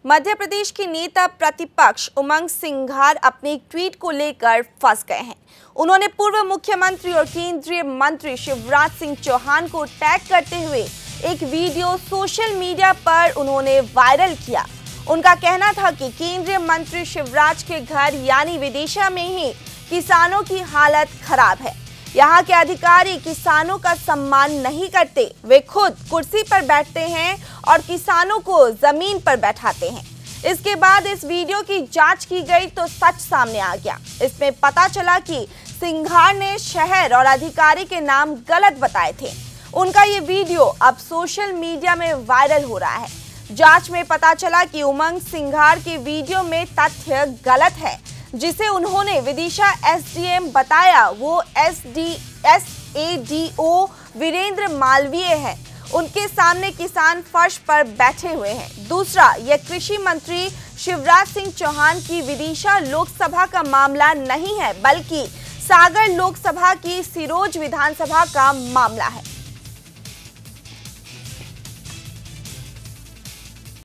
मध्य प्रदेश के नेता प्रतिपक्ष उमंग सिंघार अपने एक ट्वीट को लेकर फंस गए हैं। उन्होंने पूर्व मुख्यमंत्री और केंद्रीय मंत्री शिवराज सिंह चौहान को टैग करते हुए एक वीडियो सोशल मीडिया पर उन्होंने वायरल किया। उनका कहना था कि केंद्रीय मंत्री शिवराज के घर यानी विदिशा में ही किसानों की हालत खराब है। यहाँ के अधिकारी किसानों का सम्मान नहीं करते, वे खुद कुर्सी पर बैठते हैं और किसानों को जमीन पर बैठाते हैं। इसके बाद इस वीडियो की जांच की गई तो सच सामने आ गया। इसमें पता चला कि सिंघार ने शहर और अधिकारी के नाम गलत बताए थे। उनका ये वीडियो अब सोशल मीडिया में वायरल हो रहा है। जांच में पता चला कि उमंग सिंघार के वीडियो में तथ्य गलत है। जिसे उन्होंने विदिशा एसडीएम बताया वो एसएडीओ वीरेंद्र मालवीय है। उनके सामने किसान फर्श पर बैठे हुए हैं। दूसरा, यह कृषि मंत्री शिवराज सिंह चौहान की विदिशा लोकसभा का मामला नहीं है, बल्कि सागर लोकसभा की सिरोंज विधानसभा का मामला है।